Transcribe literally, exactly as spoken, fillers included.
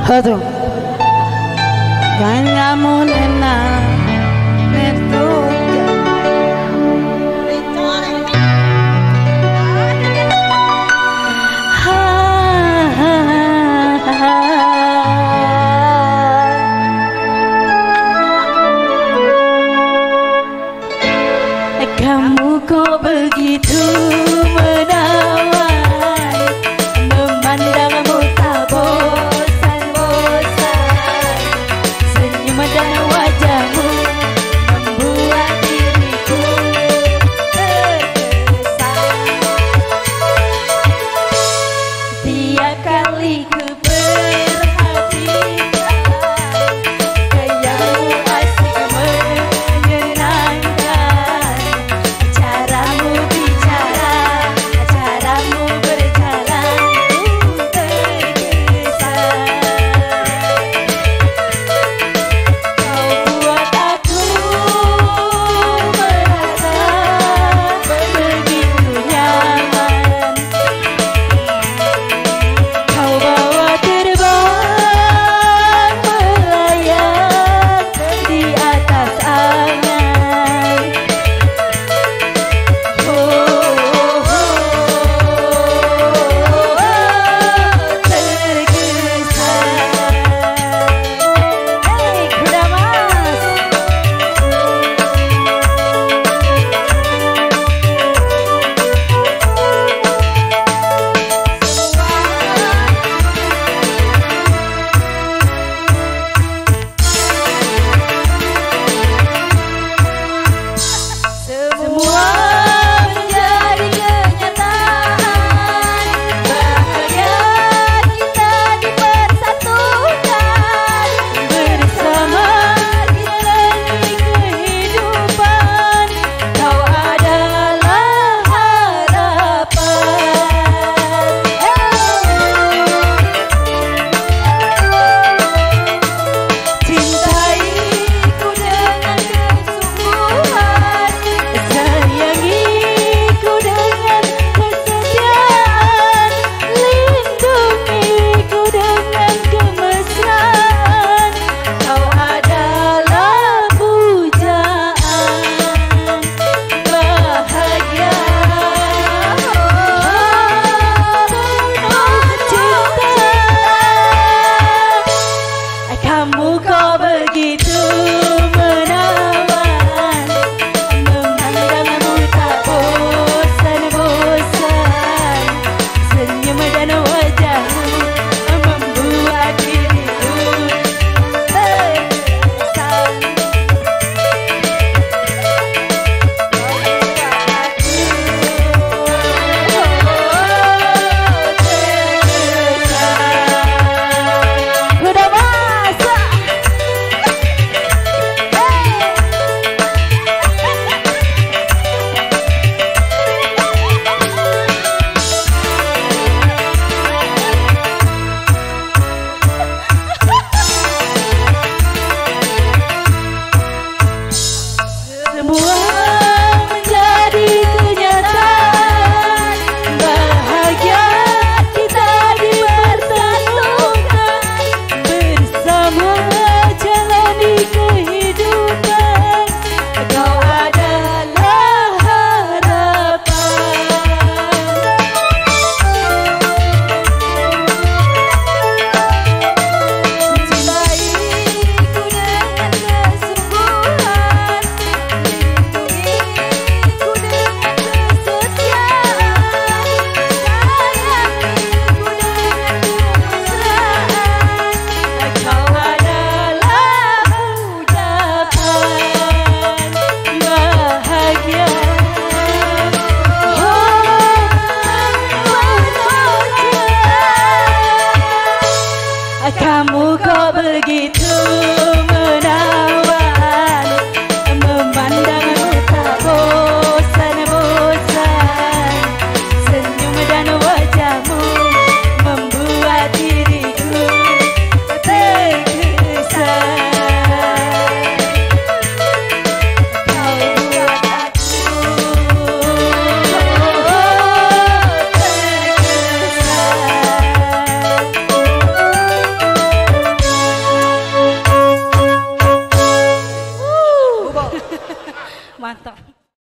Aduh, kanyamu nena netuk. Kamu kok begitu menawan, memandangmu tak bosan-bosan, senyum dan wajahmu membuat diriku terkesan. Tiap kali ku perhatikan gayamu asik menyenangkan, caramu bicara, caramu berjalan ku terkesan. Kau buat aku merasa begitu nyaman. Kau bawa terbang melayang di atas angan. Oh, oh, oh, terkesan. Hei kuda mas, semua menjadi kenyataan. Bahagia kita dipersatukan, bersama jalani kehidupan. Kau adalah harapan. Cintaiku dengan kesungguhan, sayangiku dengan kesetiaan, lindungiku dengan kemesraan. Kau adalah pujaan bahagia penuh cinta. Kamu kok begitu menawan, memandangmu tak bosan-bosan, senyum dan wajahmu membuat diriku terkesan. Udah masak. Semua menjadi kenyataan, bahagia kita dipersatukan, bersama jalani kehidupan. Kau adalah harapan. Cintaiku dengan kesungguhan, lindungiku dengan kesetiaan, sayangiku dengan kemesraan. Kau adalah ucapan bahagia penuh cinta. Kamu kok begitu menawan,